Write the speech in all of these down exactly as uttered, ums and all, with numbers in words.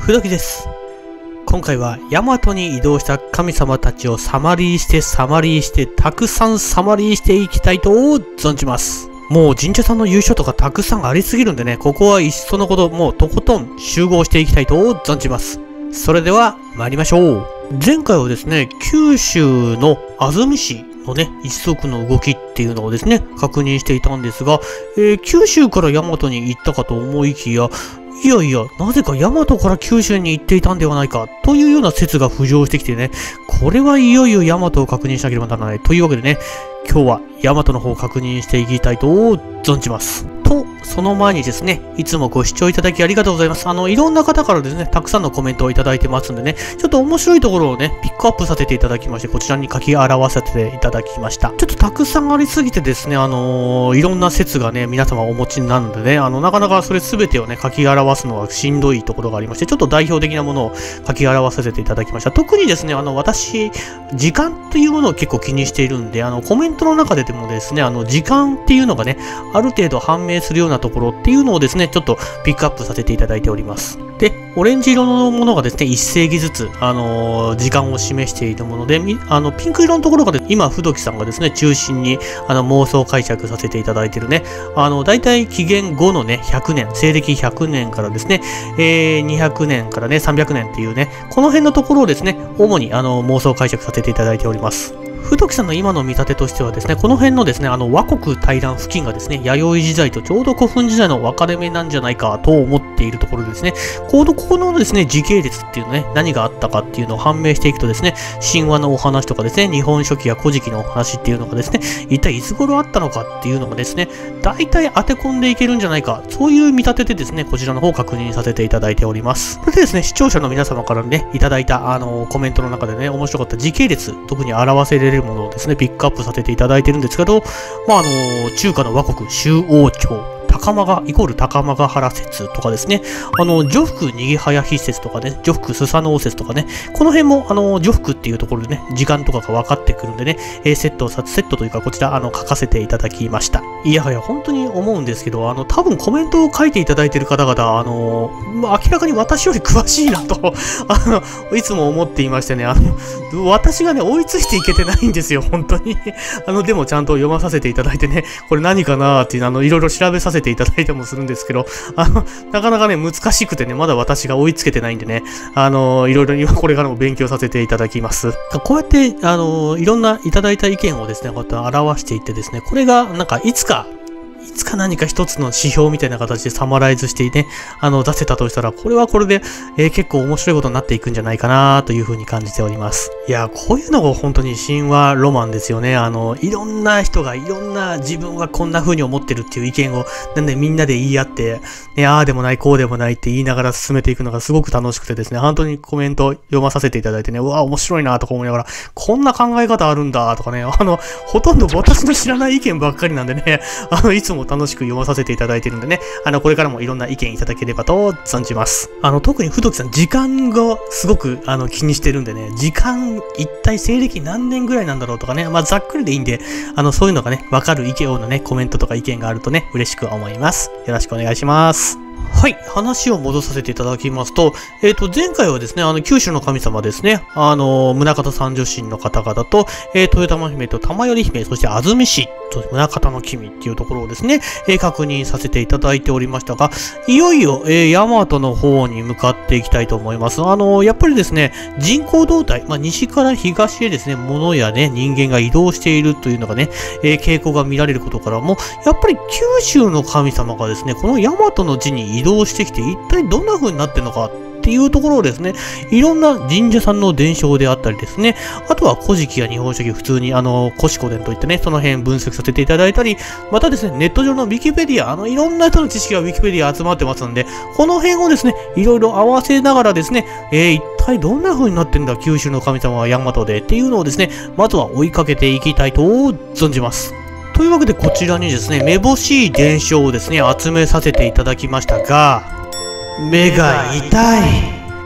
ふどきです。今回はヤマトに移動した神様たちをサマリーしてサマリーしてたくさんサマリーしていきたいと存じます。もう神社さんの優勝とかたくさんありすぎるんでね、ここはいっそのこともうとことん集合していきたいと存じます。それでは参りましょう。前回はですね、九州の安住市のね、一族の動きっていうのをですね、確認していたんですが、えー、九州から大和に行ったかと思いきや、いやいや、なぜか大和から九州に行っていたんではないかというような説が浮上してきてね、これはいよいよ大和を確認しなければならない。というわけでね、今日は大和の方を確認していきたいと存じます。と、その前にですね、いつもご視聴いただきありがとうございます。あの、いろんな方からですね、たくさんのコメントをいただいてますんでね、ちょっと面白いところをね、ピックアップさせていただきまして、こちらに書き表させていただきました。ちょっとたくさんありすぎてですね、あのー、いろんな説がね、皆様お持ちになるのでね、あの、なかなかそれ全てをね、書き表すのはしんどいところがありまして、ちょっと代表的なものを書き表させていただきました。特にですね、あの、私、時間というものを結構気にしているんで、あの、コメントの中ででもですね、あの、時間っていうのがね、ある程度判明するようなところっていうのをですね、ちょっとピックアップさせていただいております。で、オレンジ色のものがですね、いっ世紀ずつ、あのー、時間を示しているもので、あの、ピンク色のところが、ね、今、ふどきさんがですね、中心に、あの、妄想解釈させていただいているね、あの、だいたい紀元後のね、ひゃくねん、西暦ひゃくねんからですね、えー、にひゃくねんからね、さんびゃくねんっていうね、この辺のところをですね、主に、あの、妄想解釈させていただいております。ふどきさんの今の見立てとしてはですね、この辺のですね、あの、倭国大乱付近がですね、弥生時代とちょうど古墳時代の分かれ目なんじゃないかと思っているところですね、この、ここのですね、時系列っていうのね、何があったかっていうのを判明していくとですね、神話のお話とかですね、日本書紀や古事記のお話っていうのがですね、一体いつ頃あったのかっていうのがですね、大体当て込んでいけるんじゃないか、そういう見立てでですね、こちらの方を確認させていただいております。それでですね、視聴者の皆様からね、いただいた、あの、コメントの中でね、面白かった時系列、特に表せれるものをですね、ピックアップさせていただいてるんですけど、まあ、あの、中華の倭国周王朝、高間が、イコール高間ヶ原説とかですね、あの、徐福逃げ早日説とかね、徐福スサノオ説とかね、この辺も、あの、徐福っていうところでね、時間とかが分かってくるんでね、えー、セットを、セットというか、こちら、あの、書かせていただきました。いやはや、本当に思うんですけど、あの、多分コメントを書いていただいている方々、あの、まあ、明らかに私より詳しいなと、あの、いつも思っていましてね、あの、私がね、追いついていけてないんですよ、本当に。あの、でもちゃんと読まさせていただいてね、これ何かなーっていう、あの、いろいろ調べさせていただいてもするんですけど、あの、なかなかね、難しくてね、まだ私が追いつけてないんでね、あの、いろいろ今これからも勉強させていただきます。こうやって、あの、いろんないただいた意見をですね、こうやって表していってですね、これがなんかいつか、いつか何か一つの指標みたいな形でサマライズしてね、あの、出せたとしたら、これはこれで、えー、結構面白いことになっていくんじゃないかなというふうに感じております。いや、こういうのが本当に神話ロマンですよね。あの、いろんな人がいろんな自分はこんな風に思ってるっていう意見を、なんでみんなで言い合って、ね、ああでもない、こうでもないって言いながら進めていくのがすごく楽しくてですね、本当にコメント読まさせていただいてね、うわ、面白いなとか思いながら、こんな考え方あるんだとかね、あの、ほとんど私の知らない意見ばっかりなんでね、あの、いつも楽しく読まさせていただいてるんでね、あの、これからもいろんな意見いただければと存じます。あの、特にふどきさん、時間がすごく、あの、気にしてるんでね、時間、一体西暦何年ぐらいなんだろうとかね、まあ、ざっくりでいいんで、あの、そういうのがね、わかる意見のね、コメントとか意見があるとね、嬉しく思います。よろしくお願いします。はい、話を戻させていただきますと、えっと、前回はですね、あの、九州の神様ですね、あの、宗像三女神の方々と、えー、豊玉姫と玉頼姫、そして安住氏と宗像の君っていうところをですね、えー、確認させていただいておりましたが、いよいよ、えー、大和の方に向かっていきたいと思います。あの、やっぱりですね、人口動態、まあ、西から東へですね、物やね、人間が移動しているというのがね、えー、傾向が見られることからも、やっぱり九州の神様がですね、この大和の地に移動してきて一体どんな風になってるのかっていうところをですね、いろんな神社さんの伝承であったりですね、あとは古事記や日本書紀、普通にあの、古史古伝といってね、その辺分析させていただいたり、またですね、ネット上のウィキペディア、あの、いろんな人の知識がウィキペディア集まってますんで、この辺をですね、いろいろ合わせながらですね、えー、一体どんな風になってんだ、九州の神様は大和でっていうのをですね、まずは追いかけていきたいと存じます。というわけでこちらにですね、めぼしい伝承をですね、集めさせていただきましたが、目が痛い。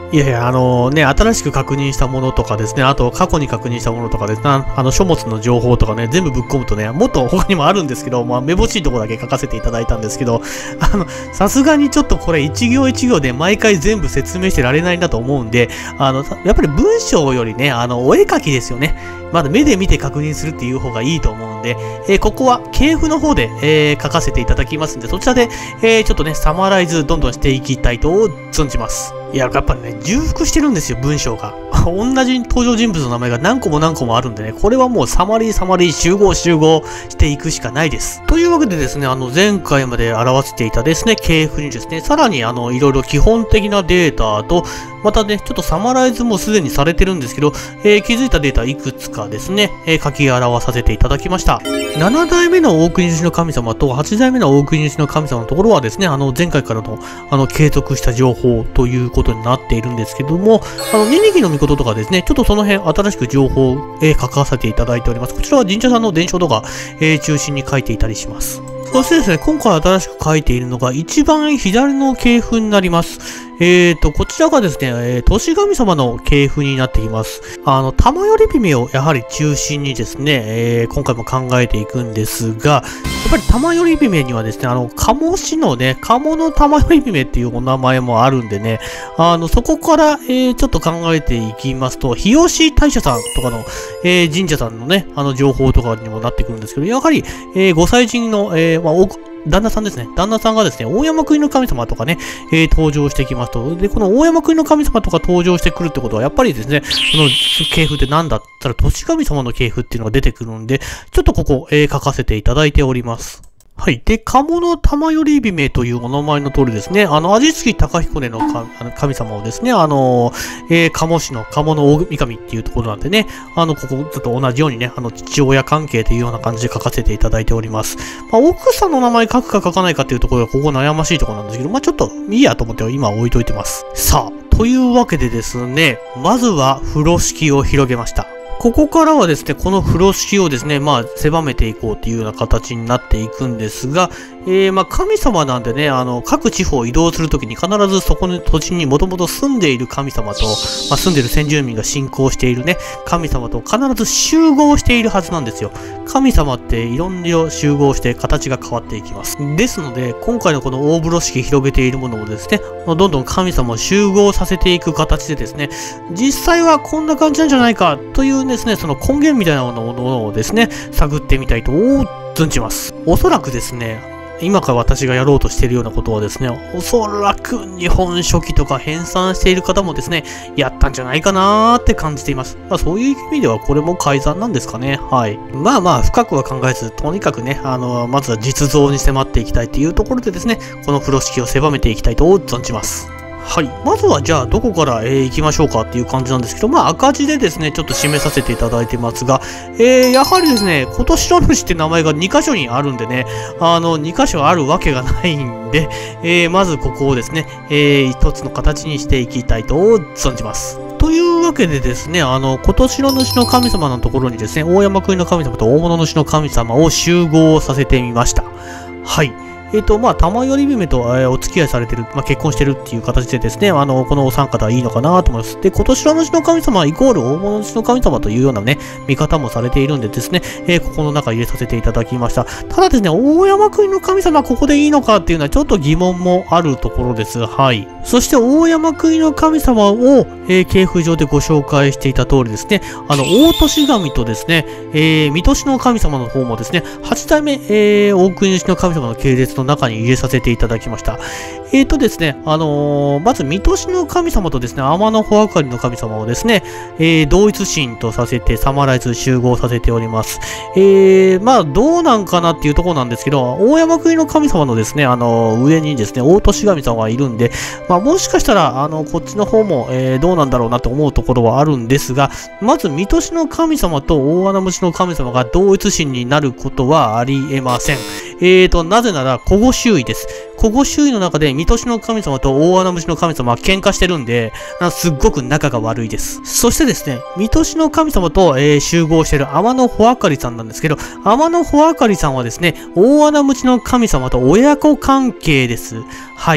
いやいや、あのね、新しく確認したものとかですね、あと過去に確認したものとかですね、あの書物の情報とかね、全部ぶっ込むとね、もっと他にもあるんですけど、まあ、めぼしいところだけ書かせていただいたんですけど、あの、さすがにちょっとこれ一行一行で毎回全部説明してられないんだと思うんで、あの、やっぱり文章よりね、あの、お絵描きですよね。まだ目で見て確認するっていう方がいいと思うんで、えー、ここは系譜の方で、えー、書かせていただきますんで、そちらで、えー、ちょっとね、サマライズどんどんしていきたいと存じます。いや、やっぱりね、重複してるんですよ、文章が。同じ登場人物の名前が何個も何個もあるんでね、これはもうサマリーサマリー集合集合していくしかないです。というわけでですね、あの、前回まで表していたですね、系譜にですね、さらにあの、いろいろ基本的なデータと、またね、ちょっとサマライズもすでにされてるんですけど、えー、気づいたデータいくつかですね、えー、書き表させていただきました。ななだいめの大国主の神様とはちだいめの大国主の神様のところはですね、あの、前回からの、あの、継続した情報ということになっているんですけども、あの、ニニギの御事とかですね、ちょっとその辺新しく情報を、えー、書かせていただいております。こちらは神社さんの伝承とか、えー、中心に書いていたりします。そしてですね、今回新しく書いているのが一番左の系譜になります。えーと、こちらがですね、えー、年神様の系譜になっています。あの、玉より姫をやはり中心にですね、えー、今回も考えていくんですが、やっぱり玉より姫にはですね、あの、鴨市のね、鴨の玉より姫っていうお名前もあるんでね、あの、そこから、えー、ちょっと考えていきますと、日吉大社さんとかの、えー、神社さんのね、あの、情報とかにもなってくるんですけど、やはり、えー、ご祭神の、えー、まあ、旦那さんですね。旦那さんがですね、大山国の神様とかね、えー、登場してきますと。で、この大山国の神様とか登場してくるってことは、やっぱりですね、その系譜って何だったら、年神様の系譜っていうのが出てくるんで、ちょっとここ、えー、書かせていただいております。はい。で、鴨の玉より姫というお名前の通りですね、あの、味付き高彦根の神様をですね、あの、えー、鴨市の鴨の大神っていうところなんでね、あの、ここ、ちょっと同じようにね、あの、父親関係というような感じで書かせていただいております。まあ、奥さんの名前書くか書かないかっていうところが、ここ悩ましいところなんですけど、まあ、ちょっといいやと思って今置いといてます。さあ、というわけでですね、まずは風呂敷を広げました。ここからはですね、この風呂敷をですね、まあ、狭めていこうっていうような形になっていくんですが、えー、まあ、神様なんでね、あの、各地方を移動するときに必ずそこの土地にもともと住んでいる神様と、まあ、住んでいる先住民が信仰しているね、神様と必ず集合しているはずなんですよ。神様っていろんな集合して形が変わっていきます。ですので、今回のこの大風呂敷広げているものをですね、どんどん神様を集合させていく形でですね、実際はこんな感じなんじゃないかというですね、その根源みたいなものをですね、探ってみたいと存じます。おそらくですね、今から私がやろうとしているようなことはですね、おそらく日本書紀とか編纂している方もですね、やったんじゃないかなーって感じています。まあそういう意味ではこれも改ざんなんですかね。はい。まあまあ深くは考えず、とにかくね、あの、まずは実像に迫っていきたいというところでですね、この風呂敷を狭めていきたいと存じます。はい。まずはじゃあどこから、えー、行きましょうかっていう感じなんですけど、まあ赤字でですね、ちょっと締めさせていただいてますが、えー、やはりですね、今年の主って名前がにかしょにあるんでね、あの、にかしょあるわけがないんで、えー、まずここをですね、えー、一つの形にしていきたいと存じます。というわけでですね、あの、今年の主の神様のところにですね、大山国の神様と大物主の神様を集合させてみました。はい。えっと、まあ、玉より姫と、えー、お付き合いされてる、まあ、結婚してるっていう形でですね、あの、このお三方はいいのかなと思います。で、今年の主の神様イコール大物主の神様というようなね、見方もされているんでですね、えー、ここの中入れさせていただきました。ただですね、大山国の神様ここでいいのかっていうのはちょっと疑問もあるところです。はい。そして大山国の神様を、えー、系譜上でご紹介していた通りですね、あの、大年神とですね、えー、水年の神様の方もですね、はちだいめ、えー、大国主の神様の系列の中に入れさせていただきました。えーとですね、あのー、まず、水年の神様とですね、天の穂あかりの神様をですね、えー、同一神とさせて、サマライズ集合させております。えー、まあ、どうなんかなっていうところなんですけど、大山国の神様のですね、あのー、上にですね、大年神様がいるんで、まあ、もしかしたら、あの、こっちの方も、えー、どうなんだろうなと思うところはあるんですが、まず、水年の神様と大穴虫の神様が同一神になることはありえません。えーと、なぜなら、古語周囲です。古語周囲の中で、水年の神様と大穴虫の神様は喧嘩してるんで、すっごく仲が悪いです。そしてですね、水年の神様と、えー、集合している天の穂あかりさんなんですけど、天の穂あかりさんはですね、大穴虫の神様と親子関係です。はい。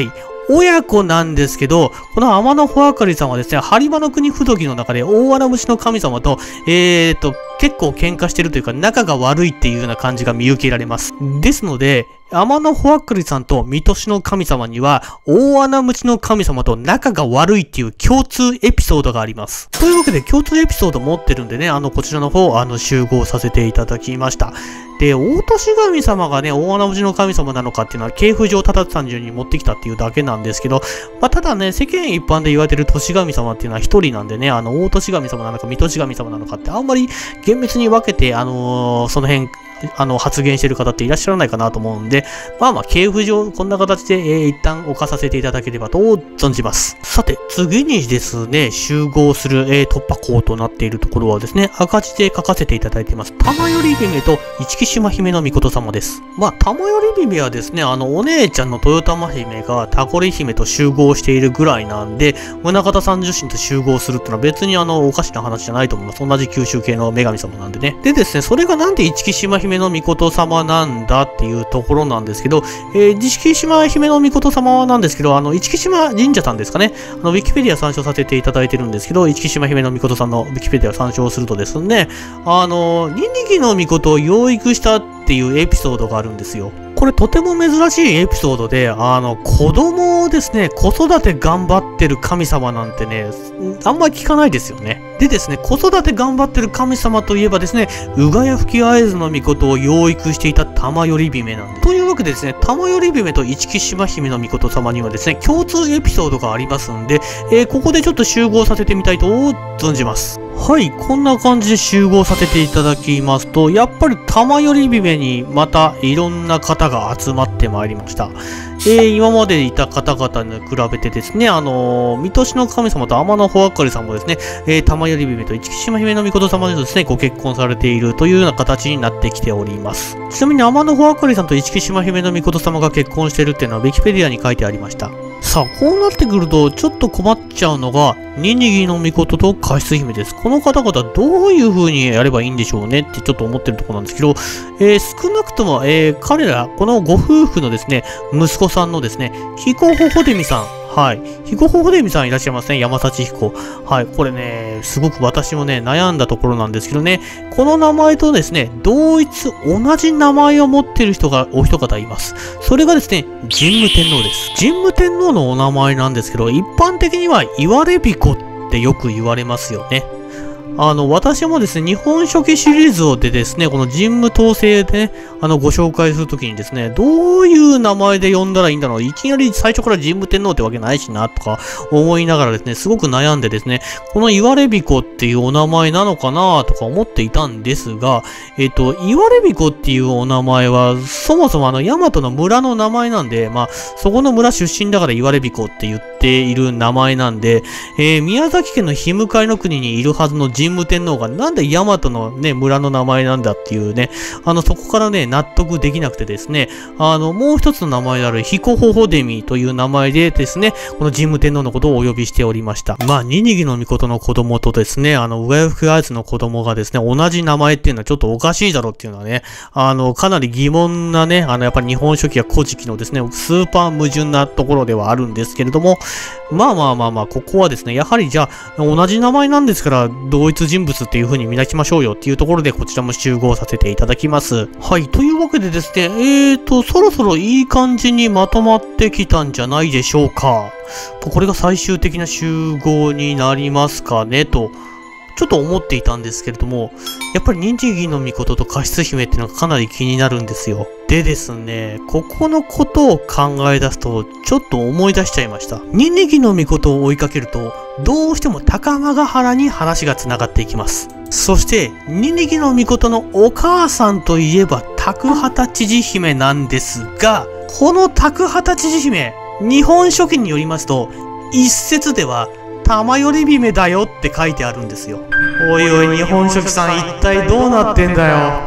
親子なんですけど、この天の穂あかりさんはですね、播磨の国不時の中で大穴虫の神様と、えーと、結構喧嘩してるというか仲が悪いっていうような感じが見受けられます。ですので、天の穂あかりさんと水戸市の神様には、大穴虫の神様と仲が悪いっていう共通エピソードがあります。というわけで共通エピソード持ってるんでね、あの、こちらの方、あの、集合させていただきました。で、大年神様がね、大穴虫の神様なのかっていうのは、系譜上ただ単純に持ってきたっていうだけなんですけど、まあ、ただね、世間一般で言われてる年神様っていうのは一人なんでね、あの、大年神様なのか、水戸神様なのかって、あんまり厳密に分けて、あのー、その辺、あの、発言してる方っていらっしゃらないかなと思うんで、まあまあ、系譜上、こんな形で、えー、一旦置かさせていただければと存じます。さて、次にですね、集合する、えー、突破口となっているところはですね、赤字で書かせていただいています。玉頼姫と市木島姫の御事様です。まあ、玉頼姫はですね、あの、お姉ちゃんの豊玉姫がタコリ姫と集合しているぐらいなんで、宗像三十神と集合するってのは別にあの、おかしな話じゃないと思います。同じ九州系の女神様なんでね。でですね、それがなんで市木島姫の御事様なんだっていうところなんですけど、えー、市木島姫の御事様なんですけど、あの、市木島神社さんですかね。あの、ウィキペディア参照させていただいてるんですけど、市木島姫の御事さんのウィキペディア参照するとですね、あの、ニニギの御事を養育したっていうエピソードがあるんですよ。これとても珍しいエピソードで、あの、子供をですね、子育て頑張ってる神様なんてね、あんまり聞かないですよね。でですね、子育て頑張ってる神様といえばですね、宇賀谷吹会津の御事を養育していた玉頼姫なんです。というわけでですね、玉頼姫と市木島姫の御事様にはですね、共通エピソードがありますんで、えー、ここでちょっと集合させてみたいと存じます。はい、こんな感じで集合させていただきますと、やっぱり玉頼姫にまたいろんな方が集まってまいりました。えー、今までいた方々に比べてですね、あのー、水戸市の神様と天の穂あかりさんもですね、えー、玉頼姫と市木島姫の御事様でですね、ご結婚されているというような形になってきております。ちなみに天の穂あかりさんと市木島姫の御事様が結婚しているっていうのは、ウィキペディアに書いてありました。さあ、こうなってくると、ちょっと困っちゃうのが、ニニギの御事と加湿姫です。この方々どういう風にやればいいんでしょうねってちょっと思ってるところなんですけど、えー、少なくとも、えー、彼ら、このご夫婦のですね、息子さんのですね、彦穂穂出さん。はい。彦穂穂出さんいらっしゃいますね。山幸彦。はい。これね、すごく私もね、悩んだところなんですけどね、この名前とですね、同一、同じ名前を持ってる人が、お一方います。それがですね、神武天皇です。神武天皇のお名前なんですけど、一般的には言われびこってよく言われますよね。あの、私もですね、日本書紀シリーズでですね、この神武統制でね、あの、ご紹介するときにですね、どういう名前で呼んだらいいんだろう、いきなり最初から神武天皇ってわけないしな、とか思いながらですね、すごく悩んでですね、この言われびこっていうお名前なのかな、とか思っていたんですが、えっと、言われびこっていうお名前は、そもそもあの、大和の村の名前なんで、まあ、そこの村出身だから言われびこって言っている名前なんで、えー、宮崎県の日向の国にいるはずの神武天皇がなんで大和のね、村の名前なんだっていうね、あの、そこからね、納得できなくてですね、あの、もう一つの名前である彦穂穂出という名前でですね、この神武天皇のことをお呼びしておりました。まあ、ニニギの御事の子供とですね、あの、宇賀谷吹会津の子供がですね、同じ名前っていうのはちょっとおかしいだろうっていうのはね、あの、かなり疑問なね、あの、やっぱり日本書紀や古事記のですね、スーパー矛盾なところではあるんですけれども、まあまあまあまあ、ここはですね、やはりじゃあ、同じ名前なんですから、同一人物っていう風に見なしましょうよっていうところで、こちらも集合させていただきます。はい、というわけでですね、えーと、そろそろいい感じにまとまってきたんじゃないでしょうか。これが最終的な集合になりますかね、と。ちょっと思っていたんですけれども、やっぱりニニギの御事と加湿姫っていうのがかなり気になるんですよ。でですね、ここのことを考え出すと、ちょっと思い出しちゃいました。ニニギの御事を追いかけると、どうしても高間ヶ原に話が繋がっていきます。そして、ニニギの御事のお母さんといえば、高畑千々姫なんですが、この高畑千々姫、日本書紀によりますと、一説では、玉頼姫だよって書いてあるんですよ。おいおい、日本書紀さん一体どうなってんだよ。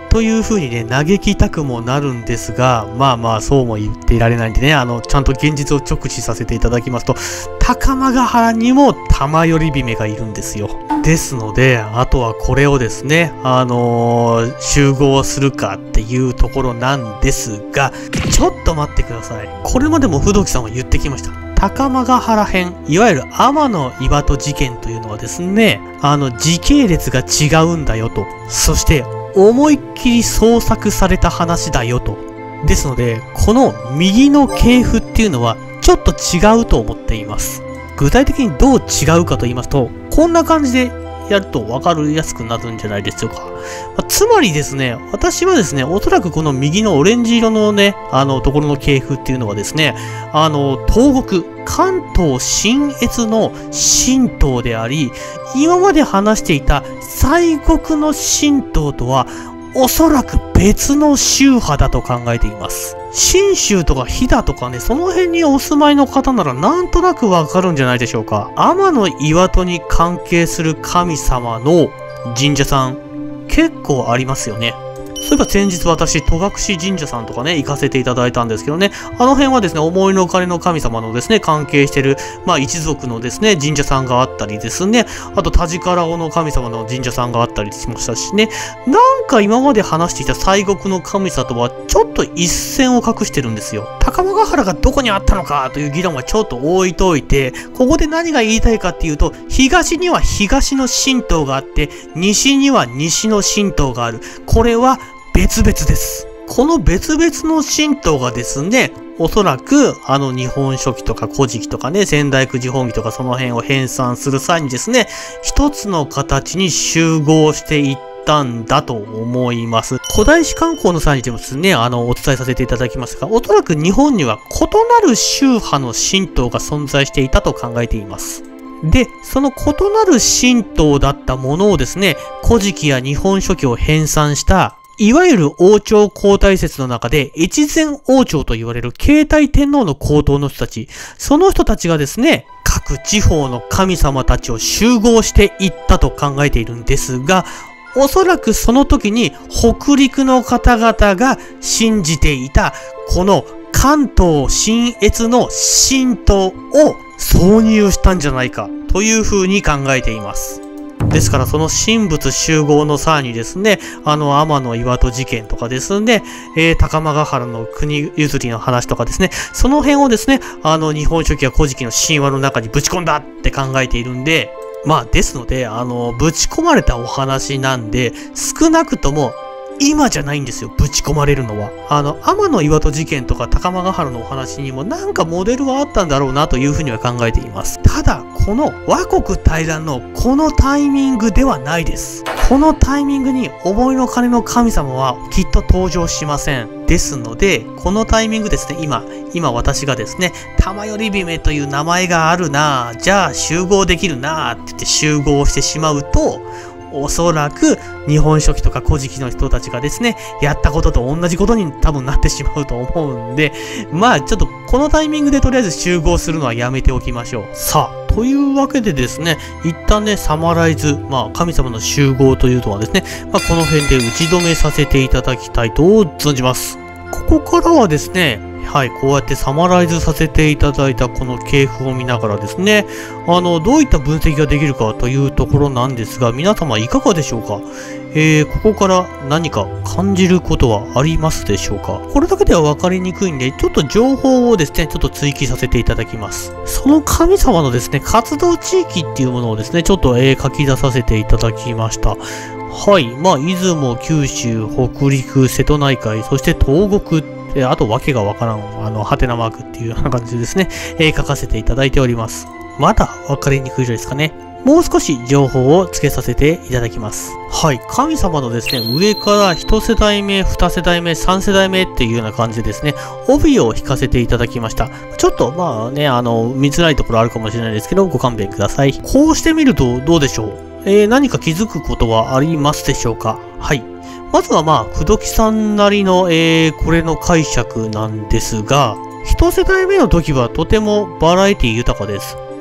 という風にね、嘆きたくもなるんですが、まあまあ、そうも言っていられないんでね、あの、ちゃんと現実を直視させていただきますと、高間ヶ原にも玉頼姫がいるんですよ。ですので、あとはこれをですね、あのー、集合するかっていうところなんですが、ちょっと待ってください。これまでも不動木さんは言ってきました。高間ヶ原編、いわゆる天の岩戸事件というのはですね、あの、時系列が違うんだよと。そして、思いっきり創作された話だよと。ですので、この右の系譜っていうのはちょっと違うと思っています。具体的にどう違うかと言いますと、こんな感じでやると分かりやすくなるんじゃないでしょうか。まあ、つまりですね、私はですね、おそらくこの右のオレンジ色のね、あの、ところの系譜っていうのはですね、あの、東国、関東信越の神道であり、今まで話していた西国の神道とは、おそらく別の宗派だと考えています。信州とか飛騨とかね、その辺にお住まいの方ならなんとなくわかるんじゃないでしょうか。天の岩戸に関係する神様の神社さん、結構ありますよね。そういえば先日私、戸隠神社さんとかね、行かせていただいたんですけどね、あの辺はですね、思いの金の神様のですね、関係している、まあ一族のですね、神社さんがあったりですね、あと田力尾の神様の神社さんがあったりしましたしね、なんか今まで話していた西国の神様とはちょっと一線を画してるんですよ。高間ヶ原がどこにあったのかという議論はちょっと置いといて、ここで何が言いたいかっていうと、東には東の神道があって、西には西の神道がある。これは別々です。この別々の神道がですね、おそらくあの日本書紀とか古事記とかね、仙台九時本紀とかその辺を編纂する際にですね、一つの形に集合していったんだと思います。古代史観光の際にでもですね、あの、お伝えさせていただきますが、おそらく日本には異なる宗派の神道が存在していたと考えています。で、その異なる神道だったものをですね、古事記や日本書紀を編纂したいわゆる王朝皇太説の中で、越前王朝と言われる継体天皇の皇統の人たち、その人たちがですね、各地方の神様たちを集合していったと考えているんですが、おそらくその時に北陸の方々が信じていた、この関東信越の神道を挿入したんじゃないかというふうに考えています。ですからその神仏集合の際にですね、あの天の岩戸事件とかですね、えー、高間ヶ原の国譲りの話とかですね、その辺をですね、あの日本書紀や古事記の神話の中にぶち込んだって考えているんで、まあですので、あの、ぶち込まれたお話なんで、少なくとも今じゃないんですよ、ぶち込まれるのは。あの、天の岩戸事件とか高間ヶ原のお話にもなんかモデルはあったんだろうなというふうには考えています。ただ、この倭国大乱のこのタイミングではないです。このタイミングに思いの金の神様はきっと登場しません。ですので、このタイミングですね、今、今私がですね、玉頼姫という名前があるなぁ、じゃあ集合できるなぁって言って集合してしまうと、おそらく日本書紀とか古事記の人たちがですね、やったことと同じことに多分なってしまうと思うんで、まあちょっとこのタイミングでとりあえず集合するのはやめておきましょう。さあ、というわけでですね、一旦ね、サマライズ、まあ神様の集合というのはですね、まあこの辺で打ち止めさせていただきたいと存じます。ここからはですね、はい、こうやってサマライズさせていただいたこの系譜を見ながらですね、あの、どういった分析ができるかというところなんですが、皆様いかがでしょうか？えー、ここから何か感じることはありますでしょうか？これだけでは分かりにくいんで、ちょっと情報をですね、ちょっと追記させていただきます。その神様のですね、活動地域っていうものをですね、ちょっと、えー、書き出させていただきました。はい。まあ、出雲、九州、北陸、瀬戸内海、そして東国、えー、あと、わけがわからん、あの、ハテナマークっていうような感じでですね、えー、書かせていただいております。まだわかりにくいですかね。もう少し情報を付けさせていただきます。はい。神様のですね、上から一世代目、二世代目、三世代目っていうような感じでですね、帯を引かせていただきました。ちょっと、まあね、あの、見づらいところあるかもしれないですけど、ご勘弁ください。こうしてみるとどうでしょう？えー、何か気づくことはありますでしょうか？はい。まずはまあ、くどきさんなりの、えー、これの解釈なんですが、一世代目の時はとてもバラエティ豊かです。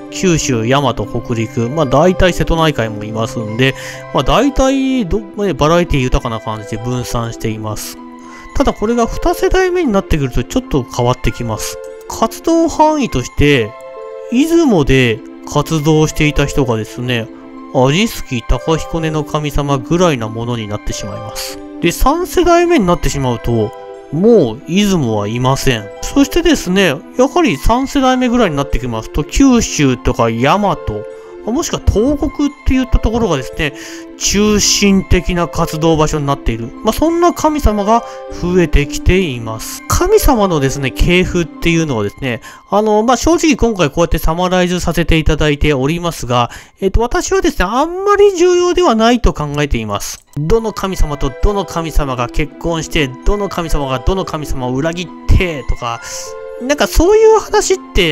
九州、大和、北陸、まあ大体瀬戸内海もいますんで、まあ大体ど、ね、バラエティ豊かな感じで分散しています。ただこれがに世代目になってくるとちょっと変わってきます。活動範囲として、出雲で活動していた人がですね、味月高彦根の神様ぐらいなものになってしまいます。で、さん世代目になってしまうと、もう出雲はいません。そしてですね、やはりさん世代目ぐらいになってきますと、九州とか大和、もしくは東国っていったところがですね、中心的な活動場所になっている。まあ、そんな神様が増えてきています。神様のですね、系譜っていうのはですね、あの、まあ、正直今回こうやってサマライズさせていただいておりますが、えっと、私はですね、あんまり重要ではないと考えています。どの神様とどの神様が結婚して、どの神様がどの神様を裏切ってとか、なんかそういう話って、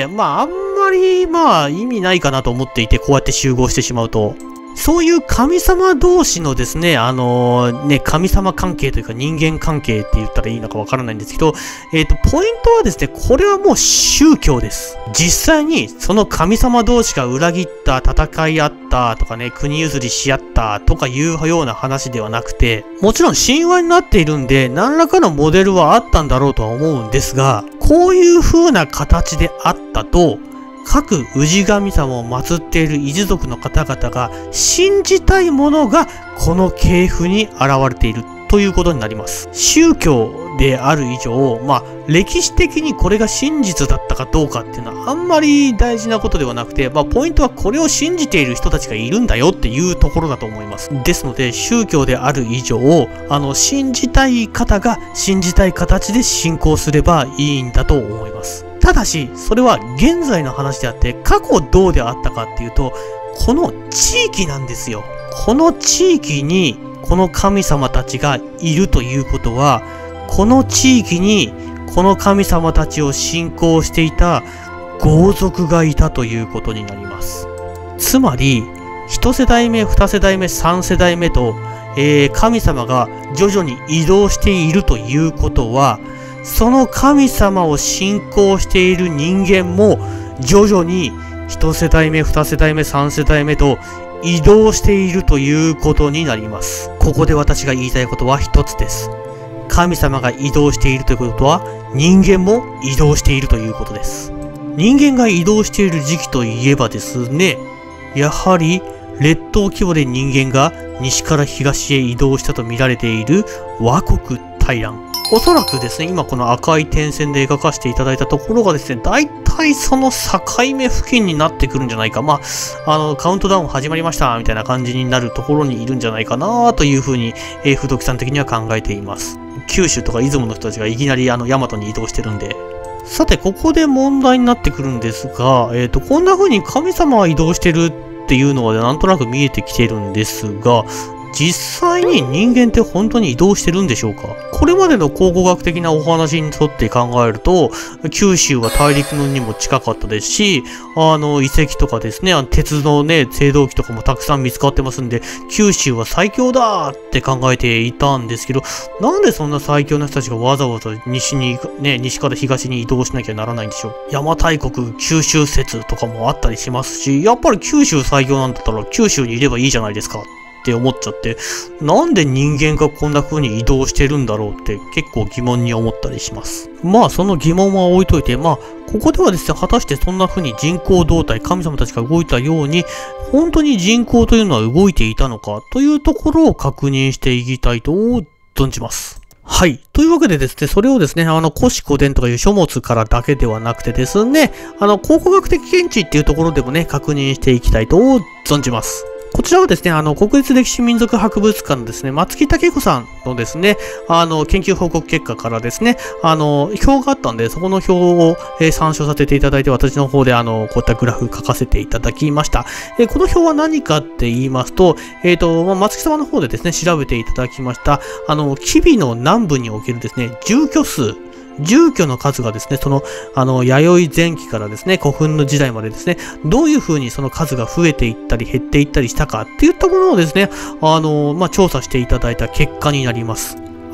まああんまりまあ意味ないかなと思っていて、こうやって集合してしまうと。そういう神様同士のですね、あのー、ね、神様関係というか人間関係って言ったらいいのかわからないんですけど、えっと、ポイントはですね、これはもう宗教です。実際にその神様同士が裏切った、戦い合ったとかね、国譲りし合ったとかいうような話ではなくて、もちろん神話になっているんで、何らかのモデルはあったんだろうとは思うんですが、こういう風な形であったと、各氏神様を祀っている一族の方々が信じたいものがこの系譜に現れているということになります。宗教である以上、まあ歴史的にこれが真実だったかどうかっていうのはあんまり大事なことではなくて、まあポイントはこれを信じている人たちがいるんだよっていうところだと思います。ですので宗教である以上、あの信じたい方が信じたい形で信仰すればいいんだと思います。ただし、それは現在の話であって、過去どうであったかっていうと、この地域なんですよ。この地域に、この神様たちがいるということは、この地域に、この神様たちを信仰していた豪族がいたということになります。つまり、一世代目、二世代目、三世代目と、えー、神様が徐々に移動しているということは、その神様を信仰している人間も徐々に一世代目、二世代目、三世代目と移動しているということになります。ここで私が言いたいことは一つです。神様が移動しているということは人間も移動しているということです。人間が移動している時期といえばですね、やはり列島規模で人間が西から東へ移動したと見られている倭国大乱。おそらくですね、今この赤い点線で描かせていただいたところがですね、大体その境目付近になってくるんじゃないか。まあ、あの、カウントダウン始まりましたみたいな感じになるところにいるんじゃないかなというふうに、えー、不動機さん的には考えています。九州とか出雲の人たちがいきなりあの、大和に移動してるんで。さて、ここで問題になってくるんですが、えっと、こんな風に神様が移動してるっていうのはなんとなく見えてきてるんですが、実際に人間って本当に移動してるんでしょうか？これまでの考古学的なお話に沿って考えると、九州は大陸にも近かったですし、あの、遺跡とかですね、あの鉄のね、青銅器とかもたくさん見つかってますんで、九州は最強だって考えていたんですけど、なんでそんな最強な人たちがわざわざ西に、ね、西から東に移動しなきゃならないんでしょう？邪馬台国九州説とかもあったりしますし、やっぱり九州最強なんだったら九州にいればいいじゃないですか。って思っちゃって、なんで人間がこんな風に移動してるんだろうって結構疑問に思ったりします。まあその疑問は置いといて、まあここではですね、果たしてそんな風に人口動態、神様たちが動いたように、本当に人口というのは動いていたのかというところを確認していきたいと存じます。はい。というわけでですね、それをですね、あの、古史古典とかいう書物からだけではなくてですね、あの、考古学的見地っていうところでもね、確認していきたいと存じます。こちらはですね、あの、国立歴史民族博物館のですね、松木武彦さんのですね、あの、研究報告結果からですね、あの、表があったんで、そこの表を、えー、参照させていただいて、私の方であの、こういったグラフ書かせていただきました。えー、この表は何かって言いますと、えっと、まあ、松木様の方でですね、調べていただきました、あの、吉備の南部におけるですね、住居数、住居の数がですね、その、あの、弥生前期からですね、古墳の時代までですね、どういう風にその数が増えていったり減っていったりしたかっていったものをですね、あの、まあ、調査していただいた結果になります。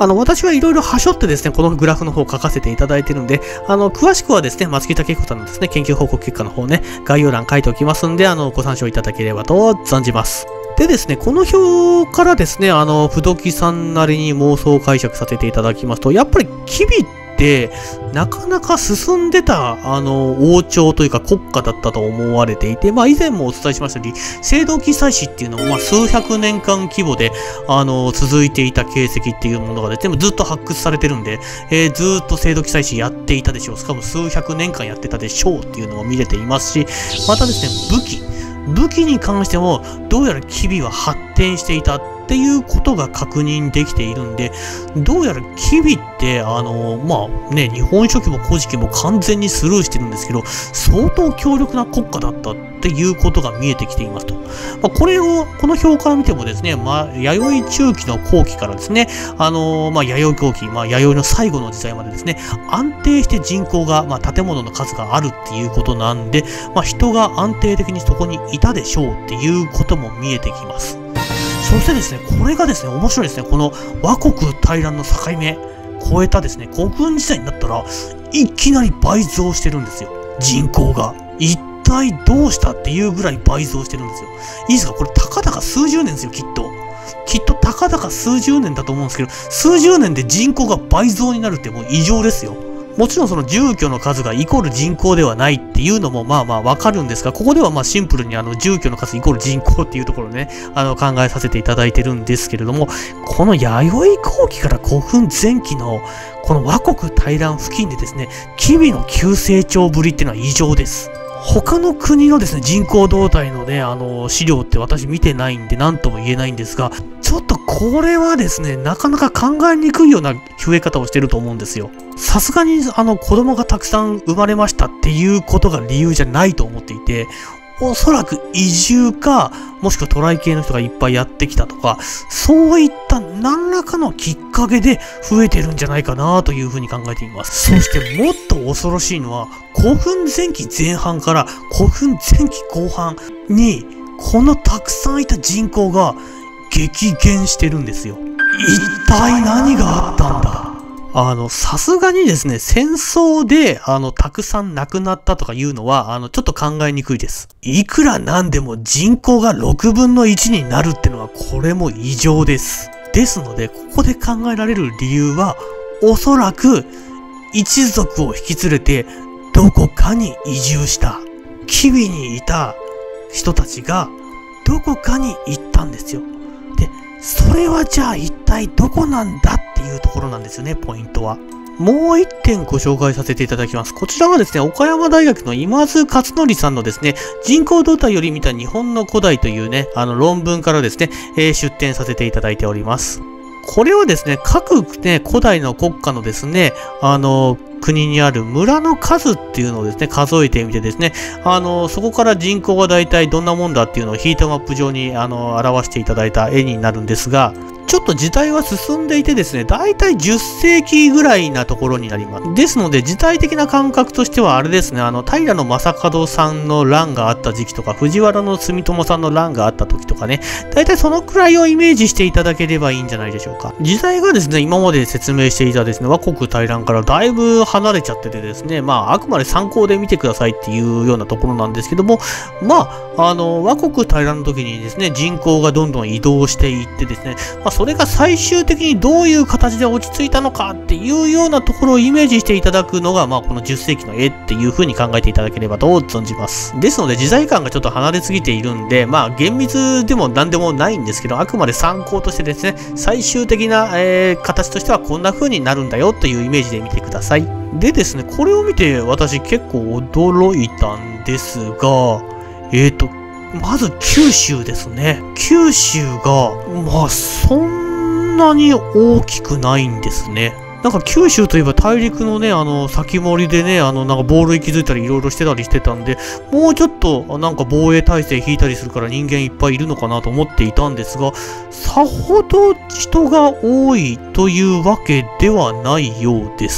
あの、私はいろいろ端折ってですね、このグラフの方を書かせていただいてるんで、あの、詳しくはですね、松木武彦さんのですね、研究報告結果の方ね、概要欄書いておきますんで、あの、ご参照いただければと存じます。でですね、この表からですね、あの、不動さんなりに妄想解釈させていただきますと、やっぱり吉備って、なかなか進んでた、あの、王朝というか国家だったと思われていて、まあ以前もお伝えしましたように、青銅器祭祀っていうのも、まあ数百年間規模で、あの、続いていた形跡っていうものがですね、ずっと発掘されてるんで、えー、ずーっと青銅器祭祀やっていたでしょう。しかも数百年間やってたでしょうっていうのも見れていますし、またですね、武器。武器に関しても、どうやら吉備は発展していたっていうことが確認できているんで、どうやら吉備って、あの、まあね、日本書紀も古事記も完全にスルーしてるんですけど、相当強力な国家だったっていうことが見えてきていますと。まあ、これを、この表から見てもですね、まあ、弥生中期の後期からですね、あの、まあ、弥生後期、まあ、弥生の最後の時代までですね、安定して人口が、まあ、建物の数があるっていうことなんで、まあ、人が安定的にそこにいたでしょうっていうことも見えてきます。そしてですね、これがですね、面白いですね。この倭国大乱の境目、超えたですね、古墳時代になったら、いきなり倍増してるんですよ。人口が。一体どうしたっていうぐらい倍増してるんですよ。いいですか？これ、たかだか数十年ですよ、きっと。きっとたかだか数十年だと思うんですけど、数十年で人口が倍増になるってもう異常ですよ。もちろんその住居の数がイコール人口ではないっていうのもまあまあわかるんですが、ここではまあシンプルにあの住居の数イコール人口っていうところをね、あの考えさせていただいてるんですけれども、この弥生後期から古墳前期のこの倭国大乱付近でですね、吉備の急成長ぶりっていうのは異常です。他の国のですね、人口動態のね、あの、資料って私見てないんで何とも言えないんですが、ちょっとこれはですね、なかなか考えにくいような増え方をしてると思うんですよ。さすがにあの子供がたくさん生まれましたっていうことが理由じゃないと思っていて、おそらく移住か、もしくは渡来系の人がいっぱいやってきたとか、そういった何らかのきっかけで増えてるんじゃないかなというふうに考えています。そしてもっと恐ろしいのは、古墳前期前半から古墳前期後半に、このたくさんいた人口が激減してるんですよ。一体何があったんだ？あの、さすがにですね、戦争で、あの、たくさん亡くなったとかいうのは、あの、ちょっと考えにくいです。いくらなんでも人口がろくぶんのいちになるってのは、これも異常です。ですので、ここで考えられる理由は、おそらく、一族を引き連れて、どこかに移住した。吉備にいた人たちが、どこかに行ったんですよ。で、それはじゃあ一体どこなんだっていうところなんですよね、ポイントは。もう一点ご紹介させていただきます。こちらはですね、岡山大学の今津勝則さんのですね、人口動態より見た日本の古代というね、あの論文からですね、えー、出展させていただいております。これはですね、各ね、古代の国家のですね、あの、国にある村の数っていうのをですね、数えてみてですね、あの、そこから人口が大体どんなもんだっていうのをヒートマップ上に、あの、表していただいた絵になるんですが、ちょっと時代は進んでいてですね、だいたいじゅっせいきぐらいなところになります。ですので、時代的な感覚としてはあれですね、あの、平将門さんの乱があった時期とか、藤原住友さんの乱があった時とかね、だいたいそのくらいをイメージしていただければいいんじゃないでしょうか。時代がですね、今まで説明していたですね、倭国大乱からだいぶ離れちゃっててですね、まあ、あくまで参考で見てくださいっていうようなところなんですけども、まあ、あの、倭国大乱の時にですね、人口がどんどん移動していってですね、まあ、それが最終的にどういう形で落ち着いたのかっていうようなところをイメージしていただくのが、まあ、このじゅっせいきの絵っていう風に考えていただければと存じます。ですので、時代感がちょっと離れすぎているんで、まあ、厳密でも何でもないんですけど、あくまで参考としてですね、最終的な、えー、形としてはこんな風になるんだよというイメージで見てください。でですね、これを見て私結構驚いたんですが、えーと、まず九州ですね。九州が、まあ、そんなに大きくないんですね。なんか九州といえば大陸のね、あの、先森でね、あの、なんかボールに気づいたりいろいろしてたりしてたんで、もうちょっとなんか防衛体制引いたりするから人間いっぱいいるのかなと思っていたんですが、さほど人が多いというわけではないようです。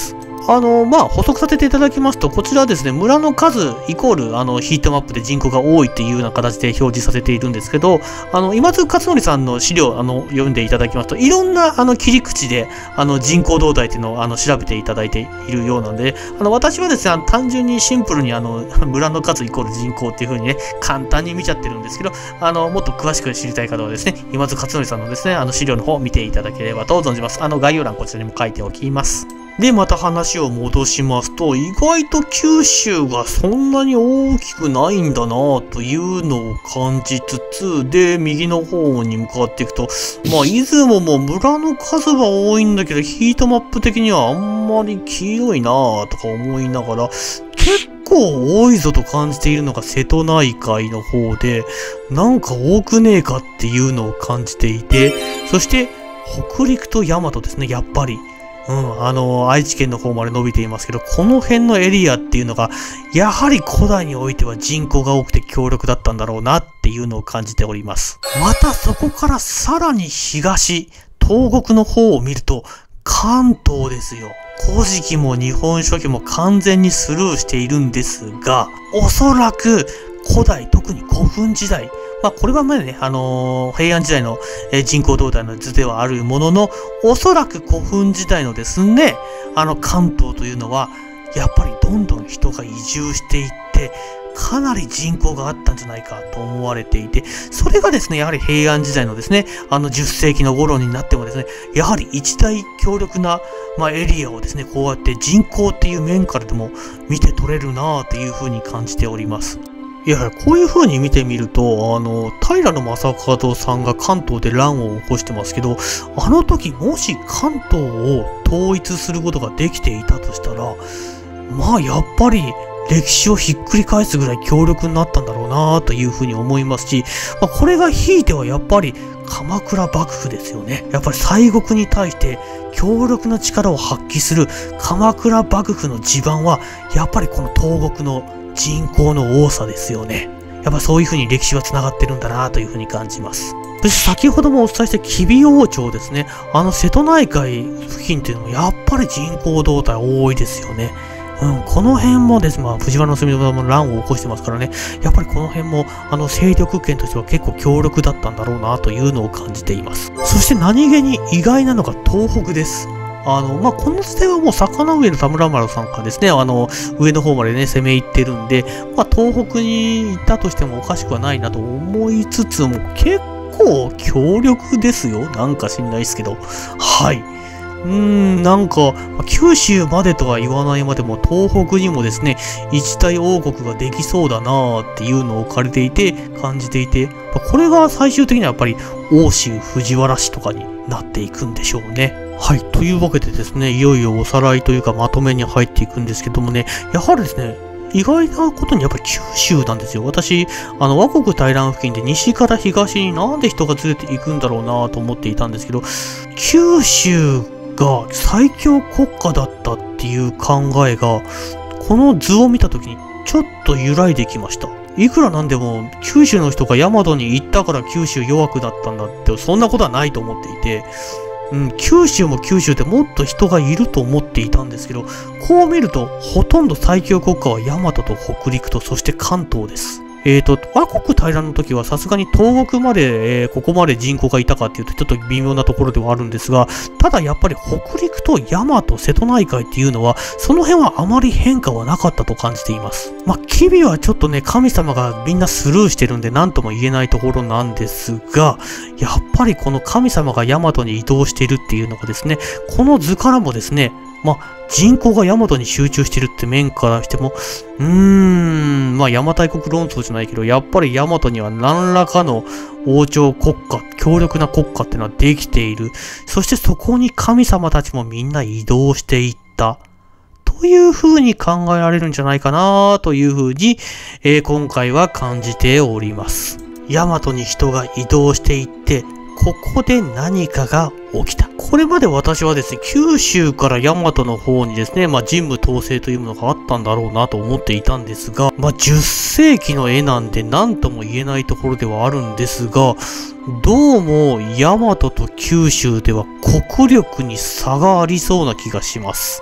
あの、まあ、補足させていただきますと、こちらはですね、村の数イコール、あの、ヒートマップで人口が多いっていうような形で表示させているんですけど、あの、今津勝則さんの資料、あの、読んでいただきますと、いろんな、あの、切り口で、あの、人口動態っていうのを、あの、調べていただいているようなので、あの、私はですね、単純にシンプルに、あの、村の数イコール人口っていう風にね、簡単に見ちゃってるんですけど、あの、もっと詳しく知りたい方はですね、今津勝則さんのですね、あの、資料の方を見ていただければと存じます。あの、概要欄こちらにも書いておきます。で、また話を戻しますと、意外と九州がそんなに大きくないんだなというのを感じつつ、で、右の方に向かっていくと、まあ、出雲も村の数が多いんだけど、ヒートマップ的にはあんまり黄色いなとか思いながら、結構多いぞと感じているのが瀬戸内海の方で、なんか多くねえかっていうのを感じていて、そして、北陸と大和ですね、やっぱり。うん、あの、愛知県の方まで伸びていますけど、この辺のエリアっていうのが、やはり古代においては人口が多くて強力だったんだろうなっていうのを感じております。またそこからさらに東、東国の方を見ると、関東ですよ。古事記も日本書紀も完全にスルーしているんですが、おそらく古代、特に古墳時代、まあこれはまだね、あのー、平安時代の、えー、人口動態の図ではあるものの、おそらく古墳時代のですね、あの関東というのは、やっぱりどんどん人が移住していって、かなり人口があったんじゃないかと思われていて、それがですね、やはり平安時代のですね、あのじゅっせいきの頃になってもですね、やはり一大強力な、まあ、エリアをですね、こうやって人口っていう面からでも見て取れるなぁというふうに感じております。いや、こういう風に見てみると、あの、平将門さんが関東で乱を起こしてますけど、あの時もし関東を統一することができていたとしたら、まあやっぱり歴史をひっくり返すぐらい強力になったんだろうなという風に思いますし、まあ、これがひいてはやっぱり鎌倉幕府ですよね。やっぱり西国に対して強力な力を発揮する鎌倉幕府の地盤は、やっぱりこの東国の人口の多さですよね。やっぱそういう風に歴史は繋がってるんだなという風に感じます。そして先ほどもお伝えした吉備王朝ですね。あの瀬戸内海付近っていうのもやっぱり人口動態多いですよね。うん、この辺もですね、まあ、藤原の住も乱を起こしてますからね。やっぱりこの辺も、あの、勢力圏としては結構強力だったんだろうなというのを感じています。そして何気に意外なのが東北です。あの、まあ、この時代はもう坂上の田村丸さんがですね、あの、上の方までね、攻め入ってるんで、まあ、東北に行ったとしてもおかしくはないなと思いつつも、結構強力ですよ。なんか知んないですけど。はい。うーん、なんか、九州までとは言わないまでも、東北にもですね、一大王国ができそうだなーっていうのを借りていて、感じていて、これが最終的にはやっぱり、奥州藤原氏とかになっていくんでしょうね。はい。というわけでですね、いよいよおさらいというかまとめに入っていくんですけどもね、やはりですね、意外なことにやっぱり九州なんですよ。私、あの、倭国大乱付近で西から東になんで人がずれていくんだろうなと思っていたんですけど、九州が最強国家だったっていう考えが、この図を見たときにちょっと揺らいできました。いくらなんでも、九州の人が大和に行ったから九州弱くなったんだって、そんなことはないと思っていて、うん、九州も九州でもっと人がいると思っていたんですけど、こう見ると、ほとんど最強国家は大和と北陸と、そして関東です。えーと、倭国大乱の時はさすがに東国まで、えー、ここまで人口がいたかっていうとちょっと微妙なところではあるんですが、ただやっぱり北陸と大和、瀬戸内海っていうのは、その辺はあまり変化はなかったと感じています。まあ、吉備はちょっとね、神様がみんなスルーしてるんで何とも言えないところなんですが、やっぱりこの神様が大和に移動しているっていうのがですね、この図からもですね、まあ、人口が大和に集中してるって面からしても、うーん、まあ、邪馬台国論争じゃないけど、やっぱり大和には何らかの王朝国家、強力な国家っていうのはできている。そしてそこに神様たちもみんな移動していった。という風に考えられるんじゃないかなという風に、えー、今回は感じております。大和に人が移動していって、ここで何かが起きた。これまで私はですね、九州から大和の方にですね、まあ神武統制というものがあったんだろうなと思っていたんですが、まあじゅっせいきの絵なんで何とも言えないところではあるんですが、どうも大和と九州では国力に差がありそうな気がします。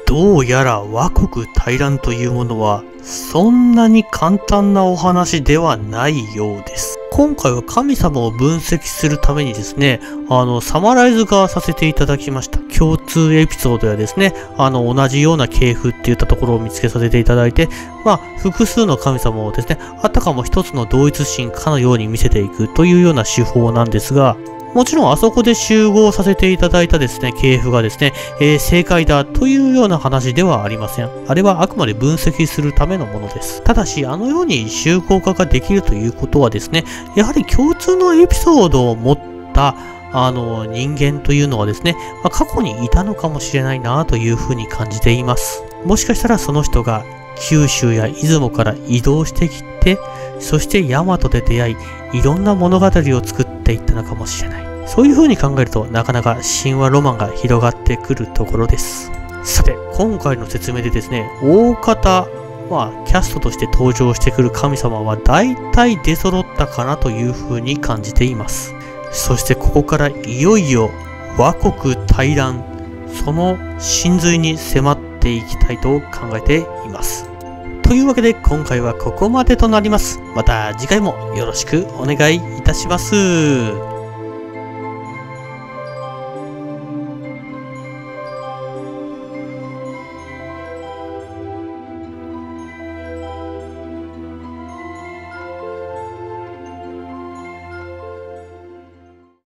どうやら倭国大乱というものはそんなに簡単なお話ではないようです。今回は神様を分析するためにですね、あの、サマライズ化させていただきました。共通エピソードやですね、あの、同じような系譜っていったところを見つけさせていただいて、まあ、複数の神様をですね、あたかも一つの同一神かのように見せていくというような手法なんですが、もちろんあそこで集合させていただいたですね、系譜がですね、えー、正解だというような話ではありません。あれはあくまで分析するためのものです。ただし、あのように集合化ができるということはですね、やはり共通のエピソードを持ったあの人間というのはですね、まあ、過去にいたのかもしれないなというふうに感じています。もしかしたらその人が九州や出雲から移動してきて、そして大和で出会い、いろんな物語を作っていったのかもしれない。そういう風に考えると、なかなか神話ロマンが広がってくるところです。さて、今回の説明でですね、大方、まあ、キャストとして登場してくる神様は大体出揃ったかなという風に感じています。そしてここからいよいよ倭国大乱、その真髄に迫っていきたいと考えています。というわけで今回はここまでとなります。また次回もよろしくお願いいたします。